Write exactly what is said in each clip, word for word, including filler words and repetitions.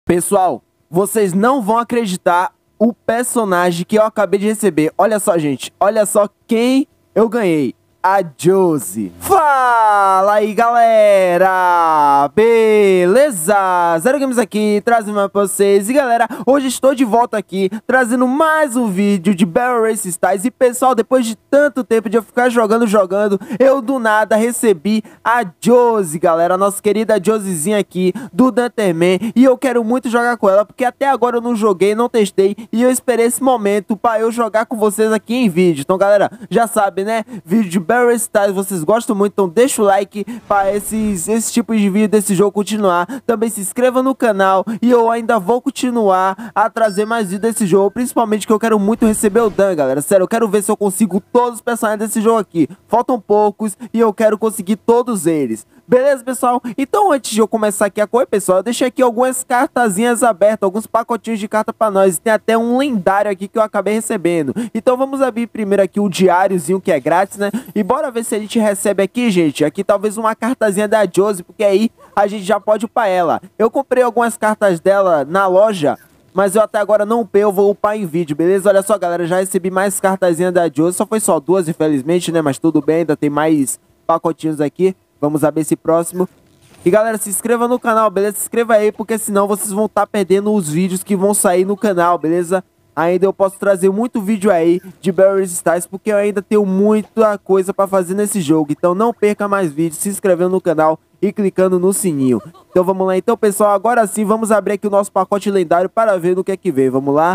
Pessoal, vocês não vão acreditar o personagem que eu acabei de receber. Olha só, gente. Olha só quem eu ganhei. A Josie. Fala aí, galera! Beleza? Zero Games aqui, trazendo mais pra vocês. E galera, hoje estou de volta aqui, trazendo mais um vídeo de Barrel Race Styles. E pessoal, depois de tanto tempo de eu ficar jogando, jogando, eu do nada recebi a Josie, galera. A nossa querida Josiezinha aqui, do Dunterman. E eu quero muito jogar com ela, porque até agora eu não joguei, não testei. E eu esperei esse momento pra eu jogar com vocês aqui em vídeo. Então galera, já sabe, né? Vídeo de Barrel Race Styles, vocês gostam muito, então deixa o like para esses, esse tipo de vídeo desse jogo continuar. Também se inscreva no canal e eu ainda vou continuar a trazer mais vídeos desse jogo, principalmente que eu quero muito receber o Dan, galera. Sério, eu quero ver se eu consigo todos os personagens desse jogo aqui. Faltam poucos e eu quero conseguir todos eles. Beleza, pessoal? Então, antes de eu começar aqui a coisa, pessoal, eu deixei aqui algumas cartazinhas abertas, alguns pacotinhos de carta pra nós. Tem até um lendário aqui que eu acabei recebendo. Então, vamos abrir primeiro aqui o diáriozinho, que é grátis, né? E bora ver se a gente recebe aqui, gente. Aqui talvez uma cartazinha da Josie, porque aí a gente já pode upar ela. Eu comprei algumas cartas dela na loja, mas eu até agora não upei, eu vou upar em vídeo, beleza? Olha só, galera, já recebi mais cartazinha da Josie. Só foi só duas, infelizmente, né? Mas tudo bem, ainda tem mais pacotinhos aqui. Vamos abrir esse próximo. E galera, se inscreva no canal, beleza? Se inscreva aí, porque senão vocês vão estar perdendo os vídeos que vão sair no canal, beleza? Ainda eu posso trazer muito vídeo aí de Barrel Race Styles, porque eu ainda tenho muita coisa pra fazer nesse jogo. Então não perca mais vídeos, se inscrevendo no canal e clicando no sininho. Então vamos lá, então pessoal, agora sim vamos abrir aqui o nosso pacote lendário para ver no que é que vem. Vamos lá.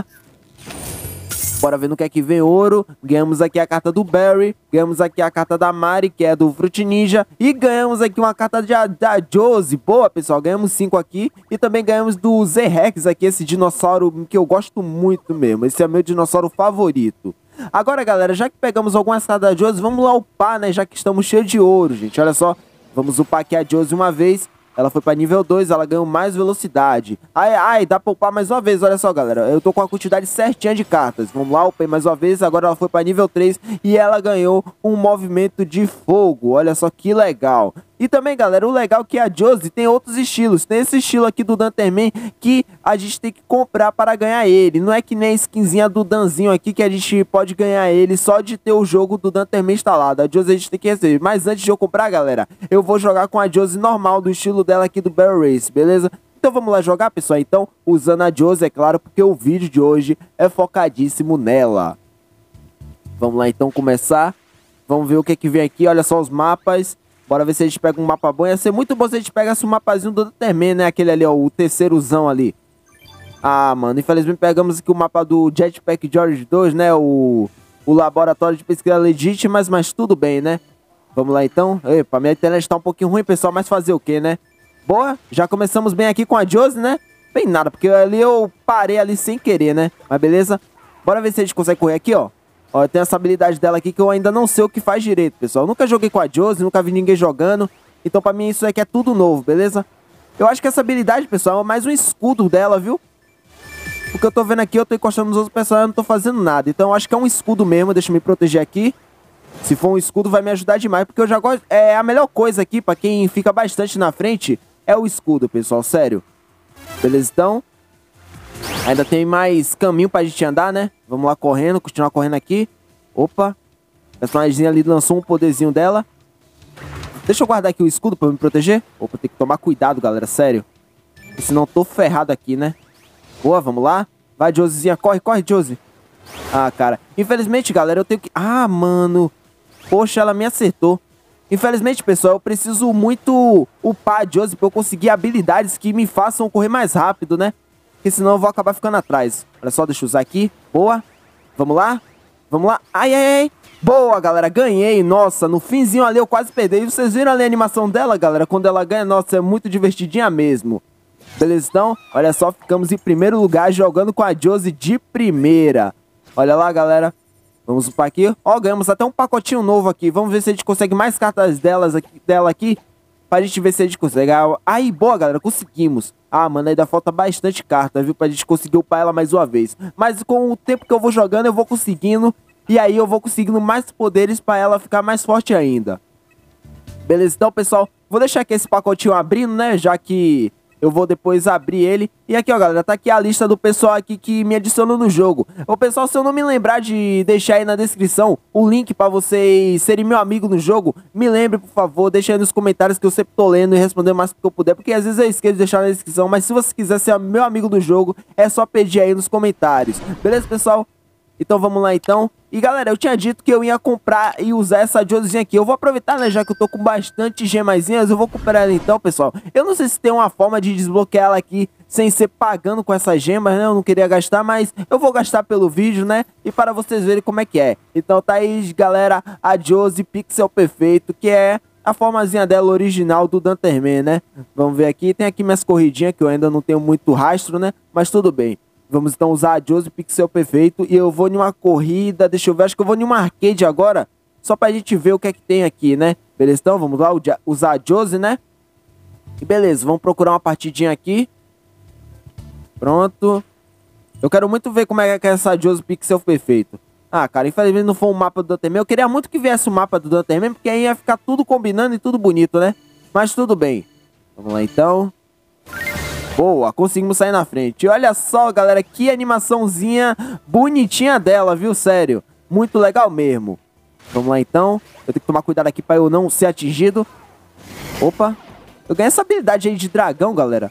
Bora ver no que é que vem ouro. Ganhamos aqui a carta do Barry. Ganhamos aqui a carta da Mari, que é do Fruit Ninja. E ganhamos aqui uma carta de, da Josie. Boa, pessoal. Ganhamos cinco aqui. E também ganhamos do Z-Rex aqui, esse dinossauro que eu gosto muito mesmo. Esse é meu dinossauro favorito. Agora, galera, já que pegamos algumas cartas da Josie, vamos lá upar, né? Já que estamos cheios de ouro, gente. Olha só. Vamos upar aqui a Josie uma vez. Ela foi para nível dois, ela ganhou mais velocidade. Ai, ai, dá pra upar mais uma vez, olha só, galera. Eu tô com a quantidade certinha de cartas. Vamos lá, upei mais uma vez, agora ela foi para nível três e ela ganhou um movimento de fogo. Olha só que legal. E também, galera, o legal é que a Josie tem outros estilos. Tem esse estilo aqui do Dunterman que a gente tem que comprar para ganhar ele. Não é que nem a skinzinha do Danzinho aqui que a gente pode ganhar ele só de ter o jogo do Dunterman instalado. A Josie a gente tem que receber. Mas antes de eu comprar, galera, eu vou jogar com a Josie normal, do estilo dela aqui do Barrel Race, beleza? Então vamos lá jogar, pessoal? Então, usando a Josie, é claro, porque o vídeo de hoje é focadíssimo nela. Vamos lá, então, começar. Vamos ver o que que vem aqui. Olha só os mapas. Bora ver se a gente pega um mapa bom. Ia ser muito bom se a gente pegasse um mapazinho do Dunterman, né? Aquele ali, ó, o terceirozão ali. Ah, mano, infelizmente pegamos aqui o mapa do Jetpack George dois, né? O, o laboratório de pesquisa legítimas, mas tudo bem, né? Vamos lá, então. Epa, minha internet tá um pouquinho ruim, pessoal, mas fazer o quê, né? Boa, já começamos bem aqui com a Josie, né? Bem nada, porque ali eu parei ali sem querer, né? Mas beleza. Bora ver se a gente consegue correr aqui, ó. Ó, tem essa habilidade dela aqui que eu ainda não sei o que faz direito, pessoal. Eu nunca joguei com a Josie, nunca vi ninguém jogando. Então pra mim isso aqui é tudo novo, beleza? Eu acho que essa habilidade, pessoal, é mais um escudo dela, viu? Porque eu tô vendo aqui, eu tô encostando nos outros personagens, eu não tô fazendo nada. Então eu acho que é um escudo mesmo, deixa eu me proteger aqui. Se for um escudo vai me ajudar demais, porque eu já gosto... É a melhor coisa aqui pra quem fica bastante na frente é o escudo, pessoal, sério. Beleza, então... Ainda tem mais caminho pra gente andar, né? Vamos lá correndo, continuar correndo aqui. Opa. A personagem ali lançou um poderzinho dela. Deixa eu guardar aqui o escudo pra me proteger. Opa, tem que tomar cuidado, galera, sério. Porque senão eu tô ferrado aqui, né? Boa, vamos lá. Vai, Josiezinha, corre, corre, Josie. Ah, cara. Infelizmente, galera, eu tenho que... Ah, mano. Poxa, ela me acertou. Infelizmente, pessoal, eu preciso muito upar a Josie pra eu conseguir habilidades que me façam correr mais rápido, né? Porque senão eu vou acabar ficando atrás. Olha só, deixa eu usar aqui. Boa. Vamos lá. Vamos lá. Ai, ai, ai. Boa, galera. Ganhei. Nossa, no finzinho ali eu quase perdi. E vocês viram ali a animação dela, galera? Quando ela ganha, nossa, é muito divertidinha mesmo. Beleza, então? Olha só, ficamos em primeiro lugar jogando com a Josie de primeira. Olha lá, galera. Vamos upar aqui. Ó, ganhamos até um pacotinho novo aqui. Vamos ver se a gente consegue mais cartas delas aqui, dela aqui. Pra gente ver se a gente consegue. Aí, boa, galera. Conseguimos. Ah, mano, ainda falta bastante carta, viu? Pra gente conseguir upar ela mais uma vez. Mas com o tempo que eu vou jogando, eu vou conseguindo. E aí eu vou conseguindo mais poderes pra ela ficar mais forte ainda. Beleza, então, pessoal. Vou deixar aqui esse pacotinho abrindo, né? Já que Eu vou depois abrir ele. E aqui, ó, galera, tá aqui a lista do pessoal aqui que me adicionou no jogo. Ô, pessoal, se eu não me lembrar de deixar aí na descrição o link pra vocês serem meu amigo no jogo, me lembre, por favor, deixa aí nos comentários que eu sempre tô lendo e respondendo mais do que eu puder, porque às vezes eu esqueço de deixar na descrição, mas se você quiser ser meu amigo do jogo, é só pedir aí nos comentários. Beleza, pessoal? Então vamos lá então. E galera, eu tinha dito que eu ia comprar e usar essa Josezinha aqui. Eu vou aproveitar, né, já que eu tô com bastante gemazinhas, eu vou comprar ela então, pessoal. Eu não sei se tem uma forma de desbloquear ela aqui sem ser pagando com essas gemas, né? Eu não queria gastar, mas eu vou gastar pelo vídeo, né? E para vocês verem como é que é. Então tá aí, galera, a Josie Pixel Perfeito, que é a formazinha dela original do Danterman, né? Vamos ver aqui. Tem aqui minhas corridinhas, que eu ainda não tenho muito rastro, né? Mas tudo bem. Vamos então usar a Josie Pixel Perfeito. E eu vou em uma corrida. Deixa eu ver. Acho que eu vou em uma arcade agora. Só pra gente ver o que é que tem aqui, né? Beleza? Então vamos lá usar a Josie, né? E beleza. Vamos procurar uma partidinha aqui. Pronto. Eu quero muito ver como é que é essa Josie Pixel Perfeito. Ah, cara. Infelizmente não foi um mapa do Danterman. Eu queria muito que viesse o mapa do Danterman, porque aí ia ficar tudo combinando e tudo bonito, né? Mas tudo bem. Vamos lá então. Boa, conseguimos sair na frente. E olha só, galera, que animaçãozinha bonitinha dela, viu? Sério, muito legal mesmo. Vamos lá, então. Eu tenho que tomar cuidado aqui pra eu não ser atingido. Opa. Eu ganhei essa habilidade aí de dragão, galera.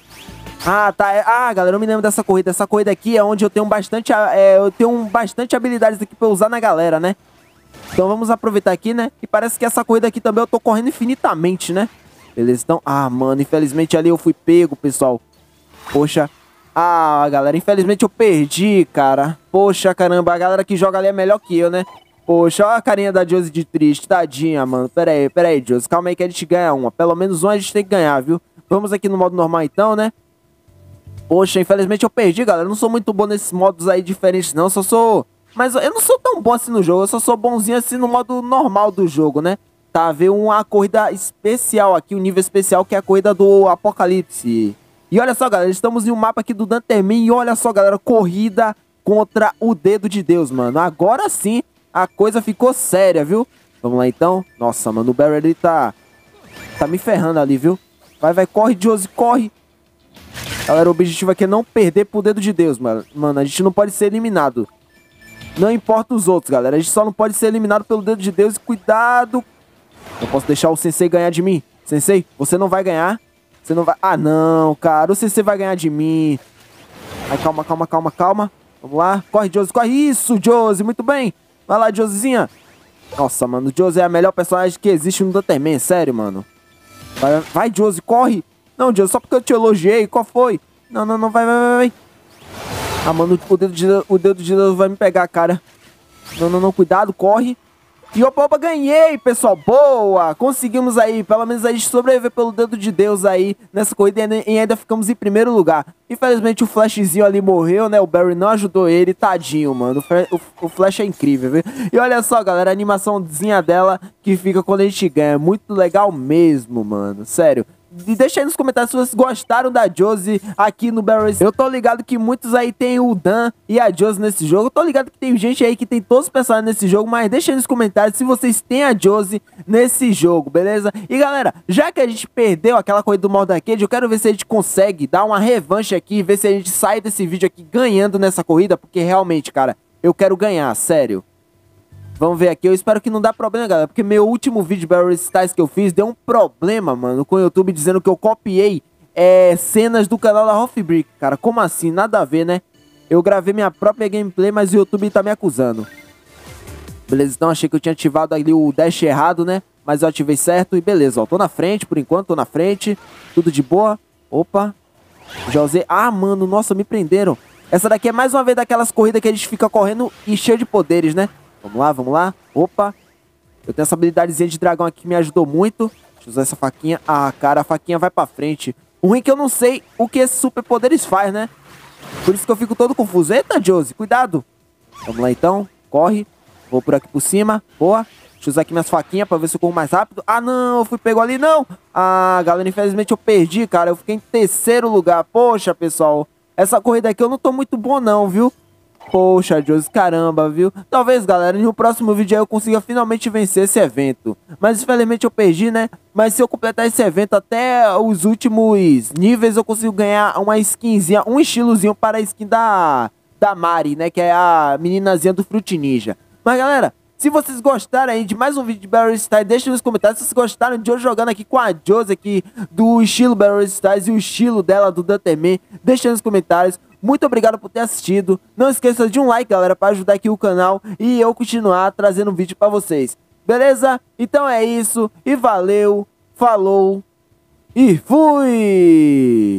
Ah, tá. Ah, galera, eu me lembro dessa corrida. Essa corrida aqui é onde eu tenho bastante, é, eu tenho bastante habilidades aqui pra eu usar na galera, né? Então vamos aproveitar aqui, né? E parece que essa corrida aqui também eu tô correndo infinitamente, né? Beleza, então... Ah, mano, infelizmente ali eu fui pego, pessoal. Poxa. Ah, galera, infelizmente eu perdi, cara. Poxa, caramba, a galera que joga ali é melhor que eu, né? Poxa, olha a carinha da Josie de triste, tadinha, mano. Pera aí, pera aí, Josie. Calma aí que a gente ganha uma. Pelo menos uma a gente tem que ganhar, viu? Vamos aqui no modo normal, então, né? Poxa, infelizmente eu perdi, galera. Eu não sou muito bom nesses modos aí diferentes, não. Eu só sou... Mas eu não sou tão bom assim no jogo. Eu só sou bonzinho assim no modo normal do jogo, né? Tá, veio uma corrida especial aqui, um nível especial, que é a corrida do Apocalipse. E olha só, galera, estamos em um mapa aqui do Danterman. E olha só, galera, corrida contra o dedo de Deus, mano. Agora sim, a coisa ficou séria, viu? Vamos lá, então. Nossa, mano, o Barry, ele tá... Tá me ferrando ali, viu? Vai, vai, corre, Josie, corre. Galera, o objetivo aqui é não perder pro dedo de Deus, mano. Mano, a gente não pode ser eliminado. Não importa os outros, galera. A gente só não pode ser eliminado pelo dedo de Deus. E cuidado... Eu posso deixar o Sensei ganhar de mim. Sensei, você não vai ganhar. Você não vai... Ah, não, cara. O Sensei vai ganhar de mim. Ai, calma, calma, calma, calma. Vamos lá. Corre, Josie, corre. Isso, Josie. Muito bem. Vai lá, Josiezinha. Nossa, mano. Josie é a melhor personagem que existe no Danterman. Sério, mano. Vai, vai, Josie, corre. Não, Josie, só porque eu te elogiei. Qual foi? Não, não, não. Vai, vai, vai, vai. Ah, mano, o dedo de, o dedo de Deus vai me pegar, cara. Não, não, não. Cuidado, corre. E opa, opa, ganhei, pessoal, boa, conseguimos aí, pelo menos a gente sobreviver pelo dedo de Deus aí nessa corrida e ainda ficamos em primeiro lugar. Infelizmente o Flashzinho ali morreu, né, o Barry não ajudou ele, tadinho, mano, o, o Flash é incrível, viu? E olha só, galera, a animaçãozinha dela que fica quando a gente ganha, muito legal mesmo, mano, sério. E deixa aí nos comentários se vocês gostaram da Josie aqui no Barry. Eu tô ligado que muitos aí tem o Dan e a Josie nesse jogo. Eu tô ligado que tem gente aí que tem todos os personagens nesse jogo. Mas deixa aí nos comentários se vocês têm a Josie nesse jogo, beleza? E galera, já que a gente perdeu aquela corrida do modo arcade, eu quero ver se a gente consegue dar uma revanche aqui. Ver se a gente sai desse vídeo aqui ganhando nessa corrida. Porque realmente, cara, eu quero ganhar, sério. Vamos ver aqui, eu espero que não dá problema, galera, porque meu último vídeo de Barry Styles que eu fiz deu um problema, mano, com o YouTube dizendo que eu copiei é, cenas do canal da Rough Brick, cara. Como assim? Nada a ver, né? Eu gravei minha própria gameplay, mas o YouTube tá me acusando. Beleza, então achei que eu tinha ativado ali o dash errado, né? Mas eu ativei certo e beleza, ó, tô na frente, por enquanto, tô na frente, tudo de boa. Opa, já usei... Ah, mano, nossa, me prenderam. Essa daqui é mais uma vez daquelas corridas que a gente fica correndo e cheio de poderes, né? Vamos lá, vamos lá. Opa. Eu tenho essa habilidadezinha de dragão aqui que me ajudou muito. Deixa eu usar essa faquinha. Ah, cara, a faquinha vai pra frente. O ruim é que eu não sei o que esses superpoderes faz, né? Por isso que eu fico todo confuso. Eita, Josie, cuidado. Vamos lá, então. Corre. Vou por aqui por cima. Boa. Deixa eu usar aqui minhas faquinhas pra ver se eu corro mais rápido. Ah, não. Eu fui pego ali, não. Ah, galera, infelizmente eu perdi, cara. Eu fiquei em terceiro lugar. Poxa, pessoal. Essa corrida aqui eu não tô muito bom, não, viu? Poxa, Josie, caramba, viu? Talvez, galera, no próximo vídeo aí eu consiga finalmente vencer esse evento. Mas infelizmente eu perdi, né? Mas se eu completar esse evento até os últimos níveis, eu consigo ganhar uma skinzinha, um estilozinho para a skin da, da Mari, né? Que é a meninazinha do Fruit Ninja. Mas, galera, se vocês gostaram aí de mais um vídeo de Battle Style, deixem nos comentários se vocês gostaram de eu jogando aqui com a Josie aqui, do estilo Battle Style e o estilo dela do Dutterman. Deixem nos comentários. Muito obrigado por ter assistido. Não esqueça de um like, galera, para ajudar aqui o canal e eu continuar trazendo vídeo para vocês. Beleza? Então é isso. E valeu, falou e fui!